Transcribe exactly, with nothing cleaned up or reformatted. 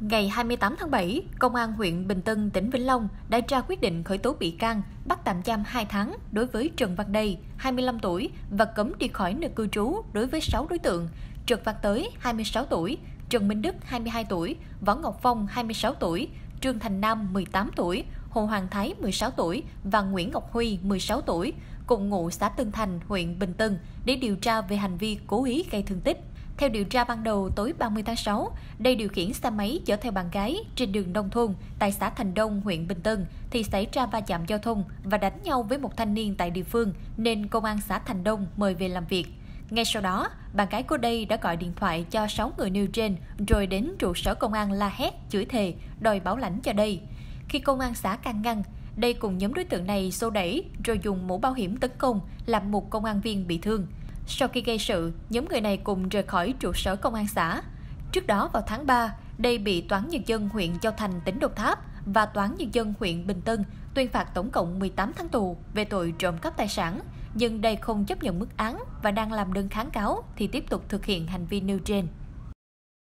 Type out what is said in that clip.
Ngày hai mươi tám tháng bảy, Công an huyện Bình Tân, tỉnh Vĩnh Long đã ra quyết định khởi tố bị can, bắt tạm giam hai tháng đối với Trần Văn Đầy, hai mươi lăm tuổi và cấm đi khỏi nơi cư trú đối với sáu đối tượng: Trần Văn Tới, hai mươi sáu tuổi, Trần Minh Đức, hai mươi hai tuổi, Võ Ngọc Phong, hai mươi sáu tuổi, Trương Thành Nam, mười tám tuổi, Hồ Hoàng Thái, mười sáu tuổi và Nguyễn Ngọc Huy, mười sáu tuổi, cùng ngụ xã Tân Thành, huyện Bình Tân để điều tra về hành vi cố ý gây thương tích. Theo điều tra ban đầu, tối ba mươi tháng sáu, Đây điều khiển xe máy chở theo bạn gái trên đường nông thôn tại xã Thành Đông, huyện Bình Tân thì xảy ra va chạm giao thông và đánh nhau với một thanh niên tại địa phương nên công an xã Thành Đông mời về làm việc. Ngay sau đó, bạn gái của Đây đã gọi điện thoại cho sáu người nêu trên rồi đến trụ sở công an la hét, chửi thề, đòi bảo lãnh cho Đây. Khi công an xã can ngăn, Đây cùng nhóm đối tượng này xô đẩy rồi dùng mũ bảo hiểm tấn công làm một công an viên bị thương. Sau khi gây sự, nhóm người này cùng rời khỏi trụ sở công an xã. Trước đó vào tháng ba, Đây bị Tòa án Nhân dân huyện Châu Thành, tỉnh Đồng Tháp và Tòa án Nhân dân huyện Bình Tân tuyên phạt tổng cộng mười tám tháng tù về tội trộm cắp tài sản. Nhưng Đây không chấp nhận mức án và đang làm đơn kháng cáo thì tiếp tục thực hiện hành vi nêu trên.